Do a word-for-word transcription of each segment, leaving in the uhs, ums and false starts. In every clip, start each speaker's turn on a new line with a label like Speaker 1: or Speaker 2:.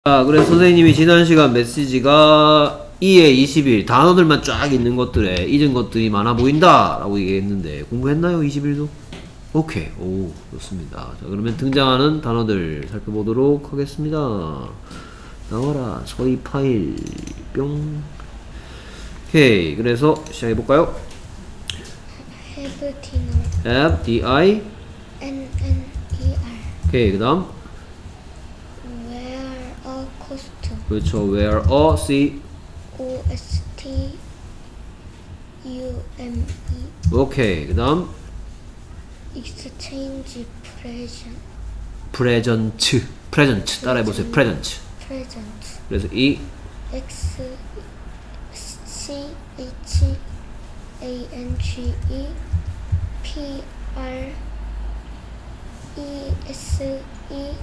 Speaker 1: 자, 그래서 선생님이 지난 시간 메시지가 이에 이십 일 단어들만 쫙 있는 것들에 잊은 것들이 많아 보인다 라고 얘기했는데 공부했나요? 이십 일도? 오케이. 오, 좋습니다. 자, 그러면 등장하는 단어들 살펴보도록 하겠습니다. 나와라 서희 파일 뿅. 오케이. 그래서 시작해볼까요?
Speaker 2: have dinner.
Speaker 1: F D I
Speaker 2: N N E R.
Speaker 1: 오케이. 그 다음
Speaker 2: wear a costume.
Speaker 1: 그렇죠. wear a C
Speaker 2: O S T U M E.
Speaker 1: 오케이. 그 다음
Speaker 2: exchange present.
Speaker 1: present present 따라해보세요. present
Speaker 2: present.
Speaker 1: 그래서 이
Speaker 2: X C H A N G E P R E S E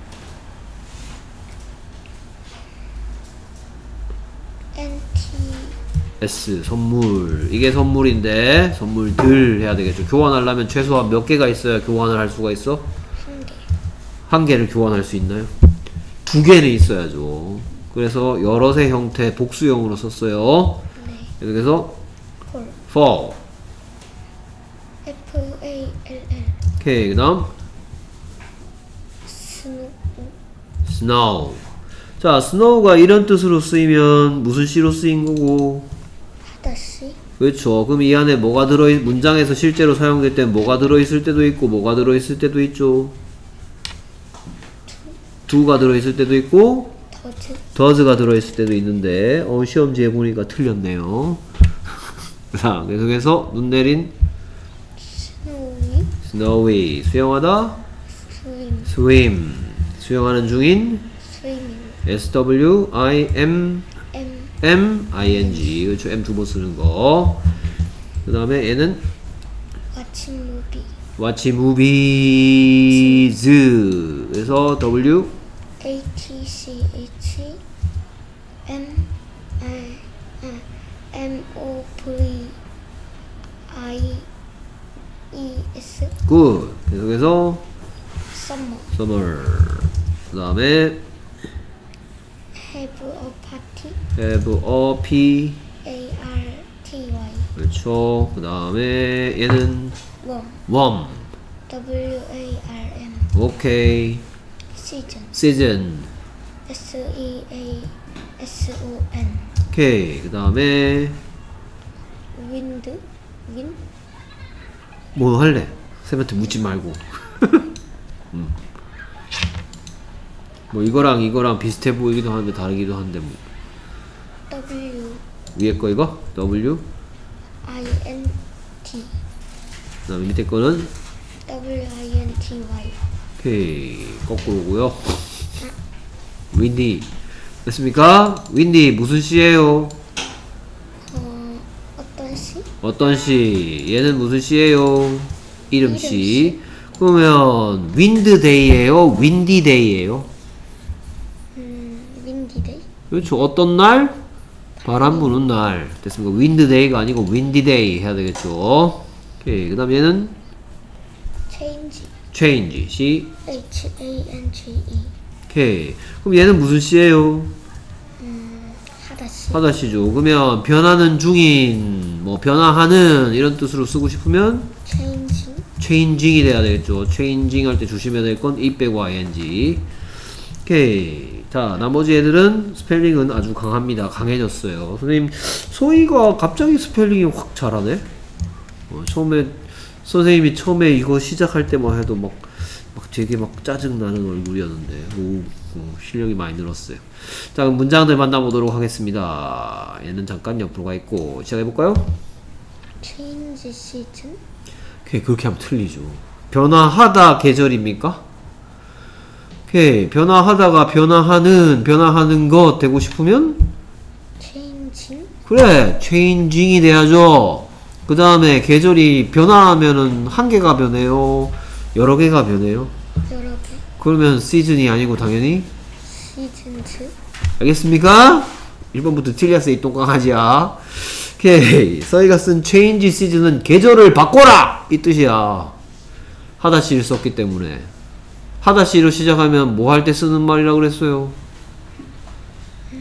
Speaker 2: N T
Speaker 1: S 선물. 이게 선물인데 선물들 해야 되겠죠. 교환하려면 최소한 몇 개가 있어야 교환을 할 수가 있어?
Speaker 2: 한 개.
Speaker 1: 한 개를 교환할 수 있나요? 두 개는 있어야죠. 그래서 여럿의 형태 복수형으로 썼어요.
Speaker 2: 네.
Speaker 1: 그래서
Speaker 2: 폴.
Speaker 1: fall.
Speaker 2: F A L L.
Speaker 1: 오케이. 그 다음
Speaker 2: 스노우.
Speaker 1: snow. 자, snow가 이런 뜻으로 쓰이면 무슨 시로 쓰인 거고?
Speaker 2: 하다시.
Speaker 1: 그렇죠. 그럼 이 안에 뭐가 들어있, 문장에서 실제로 사용될 때 뭐가 들어있을 때도 있고 뭐가 들어있을 때도 있죠. do가 들어있을 때도 있고
Speaker 2: 더즈.
Speaker 1: does가 들어있을 때도 있는데 어, 시험지에 보니까 틀렸네요. 자, 계속해서 눈 내린
Speaker 2: 스노우이.
Speaker 1: snowy. 수영하다
Speaker 2: 스윙.
Speaker 1: swim. 수영하는 중인
Speaker 2: 스위밍.
Speaker 1: S W I M
Speaker 2: M.
Speaker 1: M I N G. 그렇죠. M 두 번 쓰는 거. 그 다음에 얘는
Speaker 2: watch movie.
Speaker 1: watch movies. 그래서 W
Speaker 2: A T C H M I M O V I E S.
Speaker 1: good. 계속해서
Speaker 2: summer.
Speaker 1: summer. 그 다음에
Speaker 2: have a party.
Speaker 1: have a P.
Speaker 2: A R T Y.
Speaker 1: 그렇죠. 그 다음에 얘는
Speaker 2: warm.
Speaker 1: warm.
Speaker 2: W A R M.
Speaker 1: 오케이.
Speaker 2: season.
Speaker 1: season.
Speaker 2: S E A S O N.
Speaker 1: 오케이. 그 다음에
Speaker 2: wind. wind.
Speaker 1: 뭐 할래? 쌤한테 묻지 말고. 음. 뭐 이거랑 이거랑 비슷해 보이기도 하는데 다르기도 한데 뭐.
Speaker 2: W
Speaker 1: 위에 거 이거? W.
Speaker 2: I N T.
Speaker 1: 그 다음에 밑에 거는
Speaker 2: W I N T Y.
Speaker 1: 오케이. 거꾸로고요. 윈디. 됐습니까? 윈디 무슨 시예요?
Speaker 2: 어, 어떤 시?
Speaker 1: 어떤 시? 얘는 무슨 시예요? 이름시.
Speaker 2: 이름시.
Speaker 1: 그러면 윈드데이예요? 윈디데이예요?
Speaker 2: 음, 윈디데이.
Speaker 1: 그렇죠. 어떤 날? 바람 부는 날. 됐습니까? 윈드데이가 아니고 윈디데이 해야 되겠죠. 오케이. 그 다음 얘는
Speaker 2: change.
Speaker 1: change. 시.
Speaker 2: H A N G E.
Speaker 1: 오케이. 그럼 얘는 무슨 시예요?
Speaker 2: 음, 하다시.
Speaker 1: 하다시죠. 그러면 변하는 중인, 뭐 변화하는 이런 뜻으로 쓰고 싶으면
Speaker 2: changing.
Speaker 1: changing이 돼야 되겠죠. changing 할 때 조심해야 될 건 이 빼고 ing. 오케이. 자, 나머지 애들은 스펠링은 아주 강합니다. 강해졌어요. 선생님, 소희가 갑자기 스펠링이 확 잘하네? 어, 처음에, 선생님이 처음에 이거 시작할 때만 해도 막, 막 되게 막 짜증나는 얼굴이었는데, 오, 오, 실력이 많이 늘었어요. 자, 그럼 문장들 만나보도록 하겠습니다. 얘는 잠깐 옆으로 가 있고, 시작해볼까요?
Speaker 2: change season.
Speaker 1: 오케이, 그렇게 하면 틀리죠. 변화하다 계절입니까? 오케이, 변화하다가 변화하는, 변화하는 것 되고 싶으면?
Speaker 2: changing.
Speaker 1: 그래, changing이 돼야죠. 그 다음에 계절이 변화하면은 한 개가 변해요? 여러 개가 변해요?
Speaker 2: 여러 개.
Speaker 1: 그러면 season이 아니고 당연히?
Speaker 2: seasons.
Speaker 1: 알겠습니까? 일 번부터 틀렸어, 이 똥강아지야. 오케이, 서희가 쓴 change season은 계절을 바꿔라! 이 뜻이야. 하다시를 썼기 때문에. 하다시로 시작하면 뭐 할 때 쓰는 말이라고 그랬어요?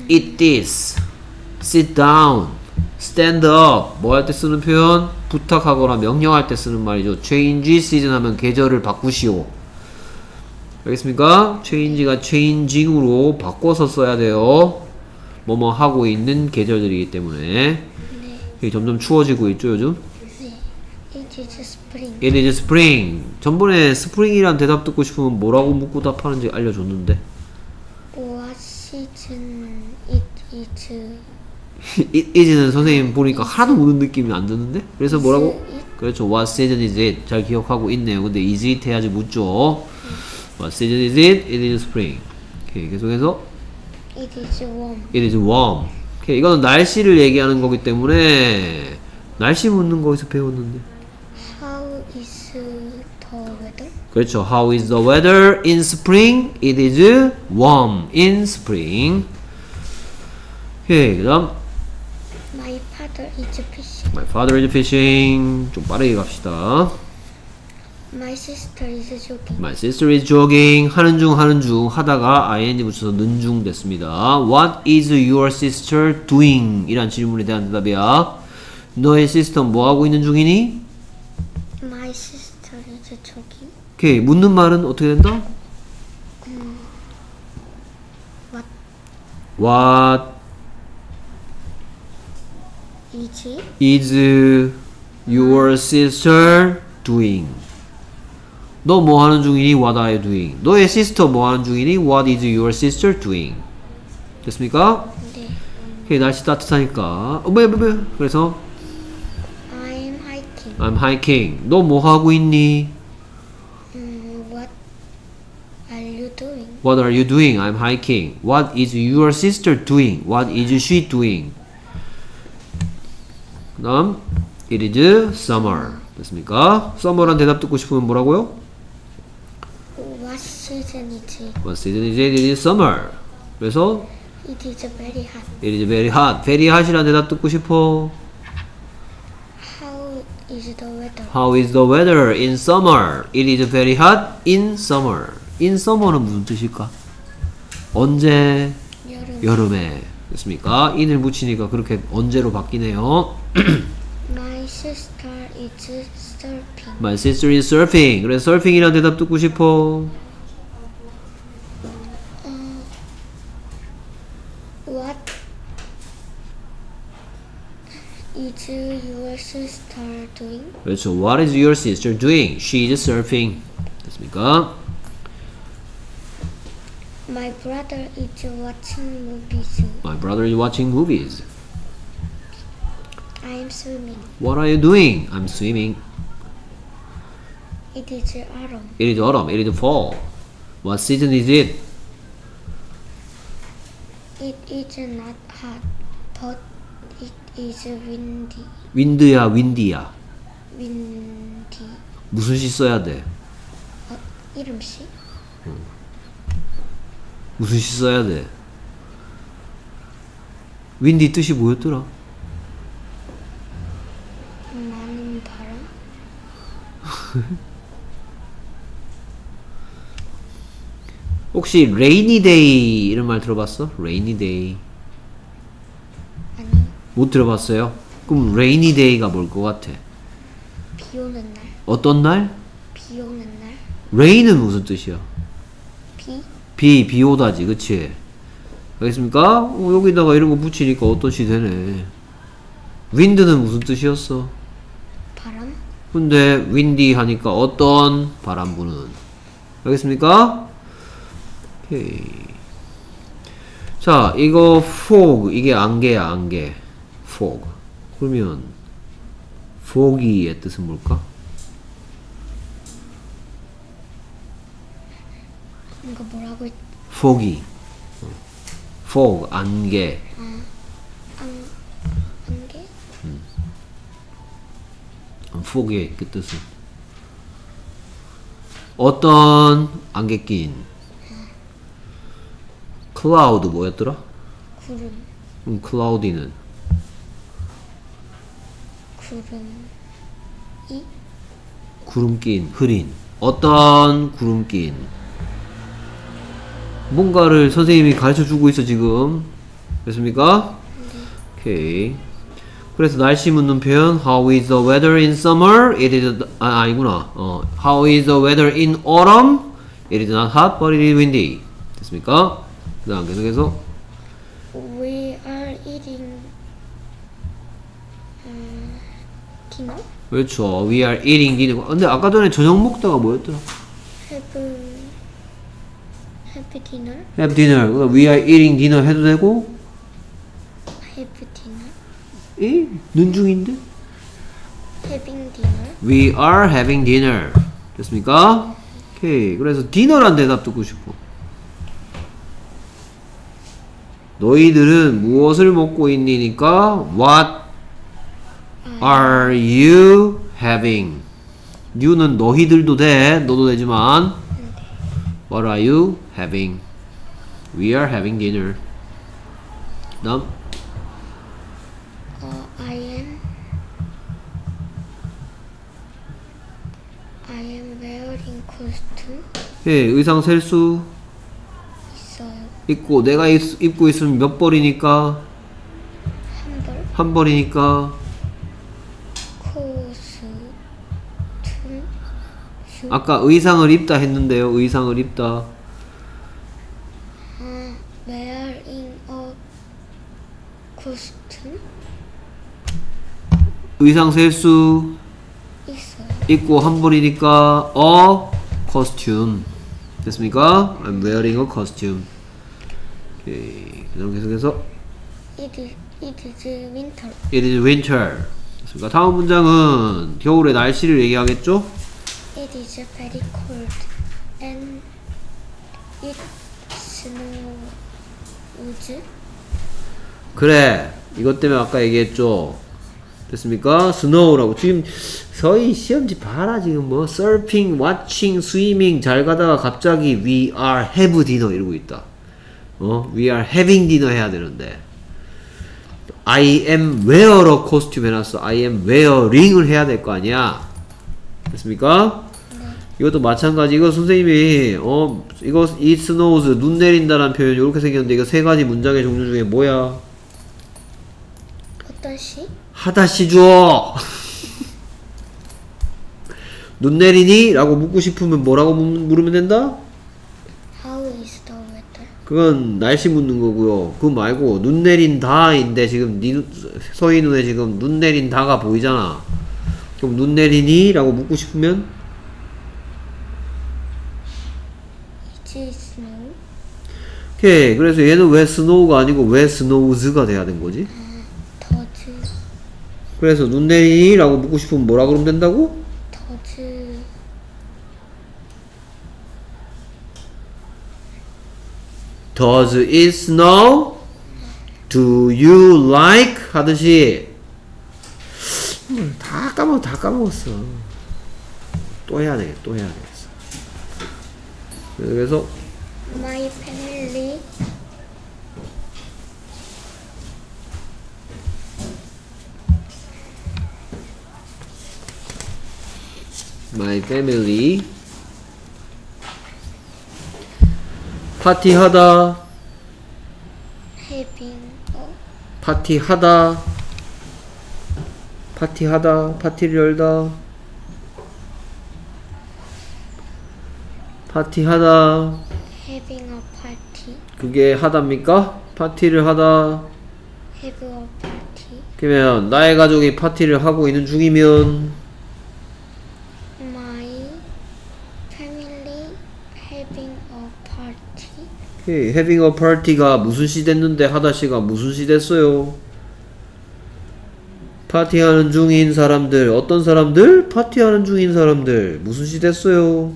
Speaker 1: eat this, sit down, stand up. 뭐 할 때 쓰는 표현? 부탁하거나 명령할 때 쓰는 말이죠. change season 하면 계절을 바꾸시오. 알겠습니까? change가 changing으로 바꿔서 써야 돼요. 뭐뭐 하고 있는 계절들이기 때문에.
Speaker 2: 네.
Speaker 1: 점점 추워지고 있죠, 요즘?
Speaker 2: 네. It is spring.
Speaker 1: It is spring. 전번에 spring이란 대답 듣고 싶으면 뭐라고 묻고 답하는지 알려줬는데.
Speaker 2: What season it is?
Speaker 1: It is는 선생님 보니까 하나도 묻는 느낌이 안 드는데? 그래서 뭐라고? 그렇죠. What season is it? 잘 기억하고 있네요. 근데 is it 해야지 묻죠. What season is it? It is spring. 오케이, 계속해서
Speaker 2: It is warm.
Speaker 1: It is warm. 오케이, 이거는 날씨를 얘기하는 거기 때문에 날씨 묻는 거에서 배웠는데.
Speaker 2: How is the weather?
Speaker 1: 그렇죠. How is the weather in spring? It is warm in spring. 오케이, 그 다음
Speaker 2: My father is fishing.
Speaker 1: My father is fishing. 좀 빠르게 갑시다.
Speaker 2: My sister is jogging.
Speaker 1: My sister is jogging. 하는 중 하는 중 하다가 ing 붙여서 는 중 됐습니다. What is your sister doing? 이란 질문에 대한 대답이야. 너의 시스터 뭐 하고 있는 중이니?
Speaker 2: My sister is jogging.
Speaker 1: 오케이, 묻는 말은 어떻게 된다?
Speaker 2: 음, what
Speaker 1: What
Speaker 2: is
Speaker 1: is your sister doing? 너 뭐 하는 중이니? What are you doing? 너의 시스터 뭐 하는 중이니? What is your sister doing? 됐습니까?
Speaker 2: 네.
Speaker 1: 오케이, 날씨 따뜻하니까. 어, 뭐야, 뭐야, 뭐야. 그래서
Speaker 2: I'm hiking.
Speaker 1: I'm hiking. 너 뭐 하고 있니?
Speaker 2: 음, what are you doing?
Speaker 1: What are you doing? I'm hiking. What is your sister doing? What is she doing? 그 다음 It is summer. 됐습니까? summer란 대답 듣고 싶으면 뭐라고요?
Speaker 2: What season is it?
Speaker 1: What season is it? It is summer. 그래서
Speaker 2: It is very hot.
Speaker 1: It is very hot. very hot이란 대답 듣고 싶어.
Speaker 2: How is the weather?
Speaker 1: How is the weather in summer? It is very hot in summer. in summer는 무슨 뜻일까? 언제?
Speaker 2: 여름.
Speaker 1: 여름에. 됐습니까? in을 붙이니까 그렇게 언제로 바뀌네요.
Speaker 2: My sister is surfing.
Speaker 1: My sister is surfing. 그래서 surfing이란 대답 듣고 싶어.
Speaker 2: 어, what is your sister doing?
Speaker 1: 그렇죠. What is your sister doing? She is surfing. 됐습니까?
Speaker 2: My brother is watching movies.
Speaker 1: My brother is watching movies.
Speaker 2: I am swimming.
Speaker 1: What are you doing? I'm swimming.
Speaker 2: It is autumn.
Speaker 1: It is autumn. It is fall. What season is it?
Speaker 2: It is not hot, but it is windy.
Speaker 1: 윈드야, 윈디야.
Speaker 2: windy.
Speaker 1: 무슨 시 써야 돼?
Speaker 2: 어, 이름씨?
Speaker 1: 무슨 시 써야 돼? 윈디 뜻이 뭐였더라?
Speaker 2: 많은 바람?
Speaker 1: 혹시 rainy day 이런 말 들어봤어? rainy day
Speaker 2: 아니,
Speaker 1: 못 들어봤어요? 그럼 rainy day가 뭘 것 같아?
Speaker 2: 비 오는 날.
Speaker 1: 어떤 날?
Speaker 2: 비 오는 날.
Speaker 1: rain은 무슨 뜻이야?
Speaker 2: 비?
Speaker 1: 비, 비 오다지, 그치? 알겠습니까? 어, 여기다가 이런 거 붙이니까 어떤 시 되네. wind는 무슨 뜻이었어?
Speaker 2: 바람?
Speaker 1: 근데 windy 하니까 어떤 바람 부는. 알겠습니까? 오케이. 자, 이거 fog, 이게 안개야, 안개. fog. 그러면 foggy의 뜻은 뭘까?
Speaker 2: 이거 뭐라고 했...
Speaker 1: foggy. fog, 안개.
Speaker 2: 아, 안... 안개?
Speaker 1: fog의 그 뜻은 어떤 안개 낀. cloud 뭐였더라?
Speaker 2: 구름.
Speaker 1: 음, cloudy는
Speaker 2: 구름이?
Speaker 1: 구름 낀, 흐린. 어떤 구름 낀. 뭔가를 선생님이 가르쳐 주고 있어, 지금. 됐습니까? 오케이. 그래서 날씨 묻는 표현 How is the weather in summer? It is 아 아니구나. 어, How is the weather in autumn? It is not hot, but it is windy. 됐습니까? 그 다음 계속해서
Speaker 2: We are eating 음, dinner.
Speaker 1: 그렇죠. We are eating dinner. 근데 아까 전에 저녁 먹다가 뭐였더라?
Speaker 2: Have have dinner.
Speaker 1: Have dinner. We are eating dinner 해도 되고
Speaker 2: Have dinner.
Speaker 1: 이? 눈중인데?
Speaker 2: Having dinner.
Speaker 1: We are having dinner. 됐습니까? 오케이. 그래서 디너란 대답 듣고 싶어. 너희들은 무엇을 먹고 있니니까 What are you having? you는 너희들도 돼. 너도 되지만 What are you having? We are having dinner. 다음
Speaker 2: 어, I am I am wearing costume.
Speaker 1: 예, 의상 셀 수
Speaker 2: 있어요.
Speaker 1: 있고 내가 입, 입고 있으면 몇 벌이니까
Speaker 2: 한 벌.
Speaker 1: 한 벌이니까
Speaker 2: 코스튬. 슈.
Speaker 1: 아까 의상을 입다 했는데요. 의상을 입다.
Speaker 2: 아, wearing a costume.
Speaker 1: 의상 셀 수
Speaker 2: 있어요.
Speaker 1: 있고 한 벌이니까 a costume. 됐습니까? I'm wearing a costume. 오케이. 그다음 계속해서
Speaker 2: It is, it is winter.
Speaker 1: It is winter. 됐습니까? 다음 문장은 겨울의 날씨를 얘기하겠죠?
Speaker 2: It is very cold and it snows.
Speaker 1: 그래. 이것 때문에 아까 얘기했죠. 됐습니까? snow라고. 지금 서희 시험지 봐라. 지금 뭐 surfing, watching, swimming 잘 가다가 갑자기 we are have dinner 이러고 있다. 어? we are having dinner 해야 되는데 I am wear a costume 해놨어. I am wearing을 해야 될 거 아니야. 됐습니까?
Speaker 2: 네.
Speaker 1: 이것도 마찬가지. 이거 선생님이 어 이거 it snows 눈 내린다라는 표현이 이렇게 생겼는데 이거 세 가지 문장의 종류 중에 뭐야?
Speaker 2: 어떤 시?
Speaker 1: 하다시 줘. 눈 내리니? 라고 묻고 싶으면 뭐라고 물으면 된다?
Speaker 2: How is the weather?
Speaker 1: 그건 날씨 묻는 거고요. 그거 말고 눈 내린다인데 지금 니 서희 눈에 지금 눈 내린다가 보이잖아. 그럼 눈 내리니? 라고 묻고 싶으면
Speaker 2: It is snow.
Speaker 1: 오케이. 그래서 얘는 왜 snow가 아니고 왜 snows가 돼야 된 거지?
Speaker 2: 아, does
Speaker 1: 그래서 눈 내리니? 라고 묻고 싶으면 뭐라 그러면 된다고?
Speaker 2: does
Speaker 1: Does it snow? Do you like? 하듯이 음, 다 까먹 다 까먹었어. 또 해야 돼. 또 해야 되겠어. 그래서
Speaker 2: my family
Speaker 1: my family 파티하다
Speaker 2: having a
Speaker 1: 파티하다 파티하다 파티를 열다 파티하다
Speaker 2: having a party.
Speaker 1: 그게 하다입니까? 파티를 하다
Speaker 2: have a party.
Speaker 1: 그러면 나의 가족이 파티를 하고 있는 중이면
Speaker 2: My family having a party.
Speaker 1: 오케이, having a party가 무슨 시 됐는데 하다시가 무슨 시 됐어요? 파티하는 중인 사람들. 어떤 사람들? 파티하는 중인 사람들. 무슨 시 됐어요?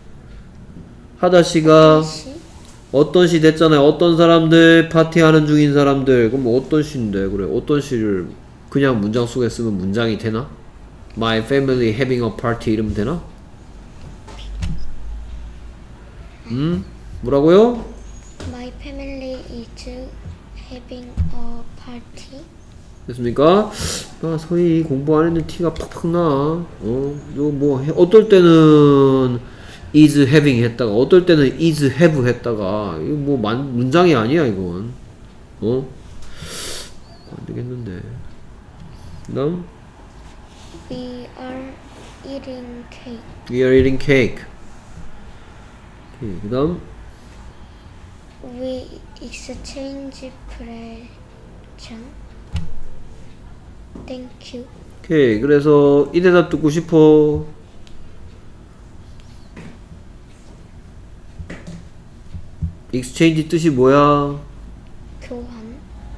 Speaker 1: 하다시가
Speaker 2: 시?
Speaker 1: 어떤 시 됐잖아요. 어떤 사람들? 파티하는 중인 사람들. 그럼 뭐 어떤 시인데? 그래. 어떤 시를 그냥 문장 속에 쓰면 문장이 되나? My family having a party 이러면 되나? 음? 뭐라고요?
Speaker 2: My family is having a party.
Speaker 1: 됐습니까? 아, 서희 공부 안 했는 티가 팍팍 나. 어, 요 뭐, 해, 어떨 때는 is having 했다가, 어떨 때는 is have 했다가, 이거 뭐, 만, 문장이 아니야, 이건. 어? 안 되겠는데. 그 다음,
Speaker 2: We are eating cake.
Speaker 1: we are eating cake. 그 다음,
Speaker 2: We exchange present. Thank you.
Speaker 1: 오케이. 그래서 이 대답 듣고 싶어. exchange 뜻이 뭐야?
Speaker 2: 교환.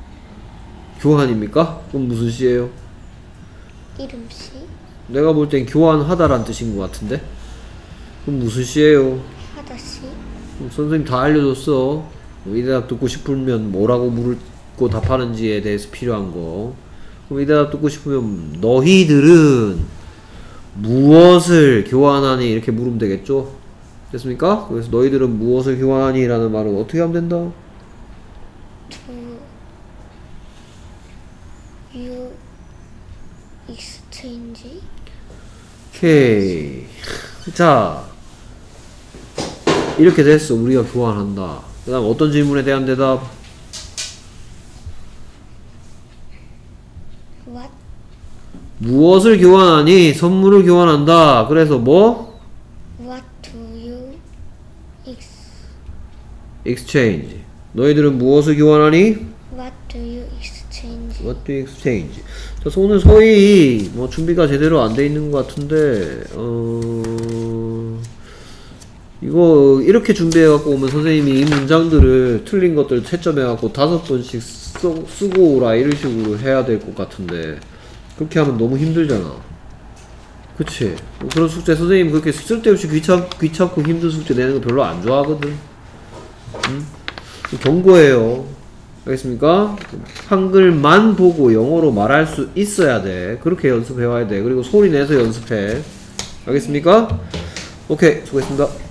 Speaker 1: 교환입니까? 그럼 무슨 시예요?
Speaker 2: 이름씨.
Speaker 1: 내가 볼 땐 교환하다란 뜻인 것 같은데? 그럼 무슨 시예요?
Speaker 2: 하다씨.
Speaker 1: 그럼 선생님 다 알려줬어. 이 대답 듣고 싶으면 뭐라고 물고 답하는지에 대해서 필요한 거. 그럼 이 대답 듣고 싶으면 너희들은 무엇을 교환하니? 이렇게 물으면 되겠죠? 됐습니까? 그래서 너희들은 무엇을 교환하니? 라는 말은 어떻게 하면 된다?
Speaker 2: To you exchange.
Speaker 1: 오케이. 자, 이렇게 됐어. 우리가 교환한다. 그 다음 어떤 질문에 대한 대답?
Speaker 2: What?
Speaker 1: 무엇을 교환하니? 선물을 교환한다. 그래서 뭐?
Speaker 2: What do you ex?
Speaker 1: exchange. 너희들은 무엇을 교환하니?
Speaker 2: What do you exchange?
Speaker 1: What do you exchange? 자, 오늘 서희 뭐 준비가 제대로 안 돼 있는 것 같은데, 어, 이거 이렇게 준비해갖고 오면 선생님이 이 문장들을 틀린 것들 채점해갖고 다섯 번씩 쓰, 쓰고 오라 이런 식으로 해야 될 것 같은데, 그렇게 하면 너무 힘들잖아. 그치? 그런 숙제 선생님 그렇게 쓸데없이 귀찮, 귀찮고 힘든 숙제 내는 거 별로 안 좋아하거든. 응? 경고예요. 알겠습니까? 한글만 보고 영어로 말할 수 있어야 돼. 그렇게 연습해와야 돼. 그리고 소리 내서 연습해. 알겠습니까? 오케이, 수고했습니다.